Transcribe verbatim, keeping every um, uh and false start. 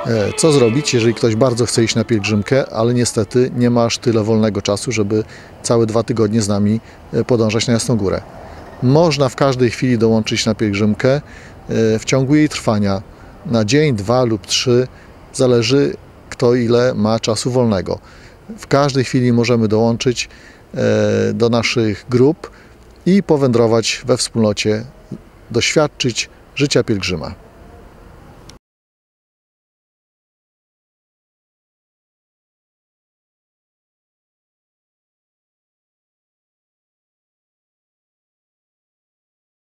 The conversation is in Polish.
Co zrobić, jeżeli ktoś bardzo chce iść na pielgrzymkę, ale niestety nie ma aż tyle wolnego czasu, żeby całe dwa tygodnie z nami podążać na Jasną Górę? Można w każdej chwili dołączyć na pielgrzymkę w ciągu jej trwania. Na dzień, dwa lub trzy, zależy kto ile ma czasu wolnego. W każdej chwili możemy dołączyć do naszych grup i powędrować we wspólnocie, doświadczyć życia pielgrzyma.